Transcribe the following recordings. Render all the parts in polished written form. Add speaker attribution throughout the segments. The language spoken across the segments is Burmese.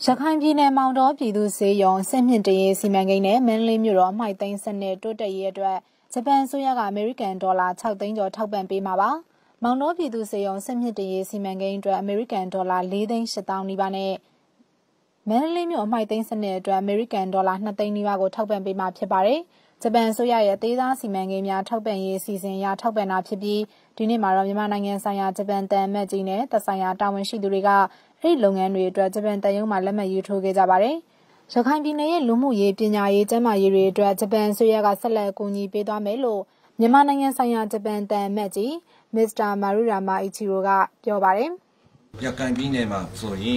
Speaker 1: ရခိုင်ပြည်နယ်မောင်တောပြည်သူ့ဆေးရုံစစ်မြင့်တရေစီမံကိန်းနဲ့မန္တလေးမြို့တော်အမှိုက်သိမ်းစနစ်တိုးတက်ရေးအတွက်ဂျပန်အစိုးရကအမေရိကန်ဒေါ်လာ6သိန်းကျော်ထောက်ပံ့ပေးမှာပါ။မောင်တောပြည်သူ့ဆေးရုံစစ်မြင့်တရေစီမံကိန်းအတွက်အမေရိကန်ဒေါ်လာ4သိန်း8သောင်းနီးပါးနဲ့မန္တလေးမြို့အမှိုက်သိမ်းစနစ်အတွက်အမေရိကန်ဒေါ်လာ2သိန်းနီးပါးကိုထောက်ပံ့ပေးမှာဖြစ်ပါတယ်။ဂျပန်အစိုးရရဲ့သေးသားစီမံကိန်းများထောက်ပံ့ရေးအစီအစဉ်အရထောက်ပံ့တာဖြစ်ပြီးဒီနေ့မှာတော့မြန်မာနိုင်ငံဆိုင်ရာဂျပန်တန်အမတ်ကြီးနဲ့သက်ဆိုင်ရာတာဝန်ရှိသူတွေကအဲ့ဒီလုပ်ငန်းတွေအတွက်ဂျပန်တန်ယုံမှာလက်မှတ်ရေးထိုးခဲ့ကြပါတယ်။ရခိုင်ပြည်နယ်ရဲ့လူမှုရေးပညာရေးကျန်းမာရေးတွေအတွက်ဂျပန်အစိုးရကဆက်လက်အကူအညီပေးသွားမယ်လို့မြန်မာနိုင်ငံဆိုင်ရာဂျပန်တန်အမတ်ကြီးမစ္စတာမာရူရာမာအီချီရိုကပြောပါတယ်
Speaker 2: ။ရခိုင်ပြည်နယ်မှာဆိုရင်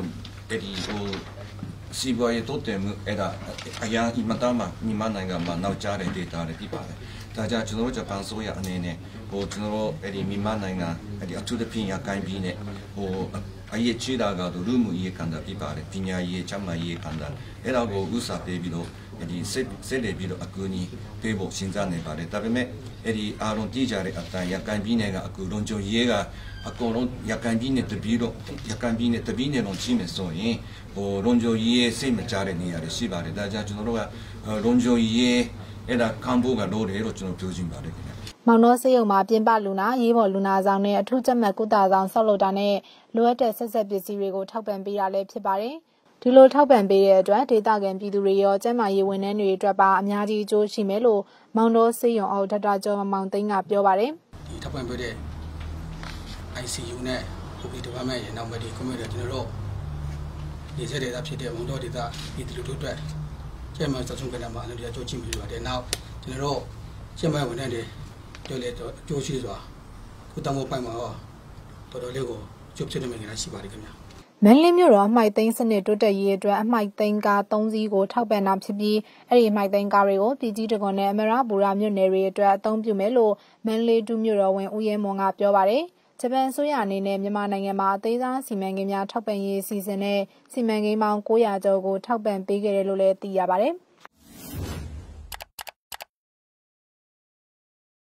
Speaker 2: စီးပွားရေးတိုးတက်မှုအဲ့ဒါအရာအမတမှာမြန်မာနိုင်ငံမှာနောက်ကျတဲ့ဒေတာတွေဖြစ်ပါတယ်။ဒါကြောင့်ကျွန်တော်တို့ဂျပန်ဆိုရအနေနဲ့ကျွန်တော်တို့အဲ့ဒီမြန်မာနိုင်ငံအဲ့ဒီအထူးသဖြင့်ရခိုင်ပြည်နယ်အရေးကြီးတာကတော့လူမှုရေးကဏ္ဍဖြစ်ပါတယ်။ပညာရေးကျန်းမာရေးကဏ္ဍအဲ့ဒါကိုဥစားပေးပြီးတော့ဒီဆက်လက်ပြီးတော့အကူအညီပေးဖို့စဉ်းစားနေပါတယ်။ဒါပေမဲ့အဲ့ဒီအာရုံတည်ကြတဲ့အတိုင်းရခိုင်ပြည်နယ်ကအကူလုံးကျုံရေးကအကုန်လုံးရခိုင်ပြည်နယ်တပြည်တော့ရခိုင်ပြည်နယ်တပြည်နယ်လုံးကြီးမယ်ဆိုရင်လုံခြုံရေးစိတ်မကြတဲ့နေရာတွေရှိပါတယ်ဒါကြောင့်ကျွန်တော်တို့ကလုံခြုံရေးအဲ့ဒါခံဖို့ကလိုတယ်လို့ကျွန်တော်ပြောချင်ပါတယ်ခင်ဗျ
Speaker 1: မောင်နှောဆေးရုံမှာပြင်ပလူနာရေးပေါ်လူနာဆောင်နဲ့အထူးကြက်မှတ်ကုသဆောင်ဆောက်လုပ်တာနဲ့လိုအပ်တဲ့ဆက်ပစ္စည်းတွေကိုထောက်ပံ့ပေးတာလည်းဖြစ်ပါတယ်ဒီလိုထောက်ပံ့ပေးတဲ့အတွက်ဒေသခံပြည်သူတွေရောကျန်းမာရေးဝန်ထမ်းတွေအတွက်ပါအများကြီးအကျိုးရှိမယ်လို့မောင်နှောဆေးရုံအောက်ဒေါက်တာကျော်မောင်သိန်းကပြောပါတယ်
Speaker 3: ဒီထောက်ပံ့ပေးတဲ့ ICU နဲ့ OP ဒီပါမယ်ရနောက်မဲ့ဒီကွန်မြူနတီကျွန်တော်တို့ဒီစက်ဒေတာဖြစ်တဲ့မောင်နှောဒေတာပြည်သူတို့အတွက်ကျန်းမာရေးစောင့်ရှောက်ကြမှာလည်းအကျိုးရှိမှာပါတယ်နောက်ကျွန်တော်တို့ကျန်းမာရေးဝန်ထမ်းတွေတို့လည်းအကျိုးရှိစွာကုသမှုပိုင်းမှာတော်တော်လေးကိုကျုပ်ဖြစ်နေမှာရှိပါတယ်ခင်ဗျာ
Speaker 1: မန္တလေးမြို့တော်အမှိုက်သိမ်းစနစ်တိုးတက်ရေးအတွက်အမှိုက်သိမ်းကား3စီးကိုထောက်ပံ့တာဖြစ်ပြီးအဲ့ဒီအမှိုက်သိမ်းကားတွေကိုပြည်ကြီးတကွန်နဲ့အမရပူရမြို့နယ်တွေအတွက်အသုံးပြုမယ်လို့မန္တလေးဒုမြို့တော်ဝင်ဦးရဲမွန်ကပြောပါတယ်ဂျပန်အစိုးရအနေနဲ့မြန်မာနိုင်ငံမှာအသေးစားစီမံကိန်းများထောက်ပံ့ရေးအစီအစဉ်နဲ့စီမံကိန်းပေါင်း900ကျော်ကိုထောက်ပံ့ပေးခဲ့တယ်လို့လည်းသိရပါတယ်။